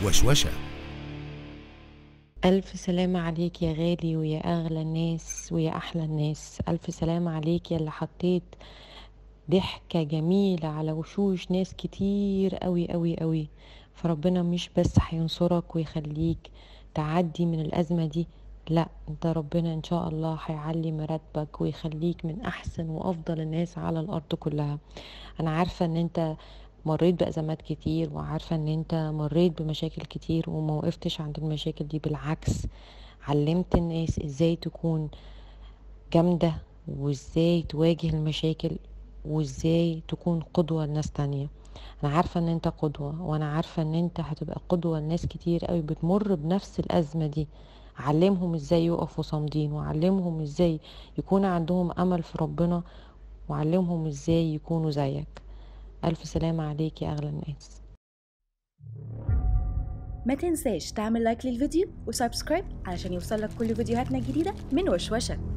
وشوشة. ألف سلامة عليك يا غالي ويا أغلى الناس ويا أحلى الناس. ألف سلامة عليك يا اللي حطيت ضحكة جميلة على وشوش ناس كتير قوي قوي قوي. فربنا مش بس هينصرك ويخليك تعدي من الأزمة دي، لا، انت ربنا ان شاء الله هيعلي مراتبك ويخليك من احسن وافضل الناس على الارض كلها. انا عارفة ان انت مريت بأزمات كتير، وعارفة ان انت مريت بمشاكل كتير وما وقفتش عند المشاكل دي، بالعكس علمت الناس ازاي تكون جامدة وازاي تواجه المشاكل وازاي تكون قدوة لناس تانية. انا عارفة ان انت قدوة، وانا عارفة ان انت هتبقى قدوة لناس كتير قوي بتمر بنفس الأزمة دي. علمهم ازاي يقفوا صامدين، وعلمهم ازاي يكون عندهم امل في ربنا، وعلمهم ازاي يكونوا زيك. ألف سلامة عليك يا أغلى الناس. ما تنساش تعمل لايك للفيديو وسبسكرايب علشان يوصلك كل فيديوهاتنا الجديدة من وشوشة.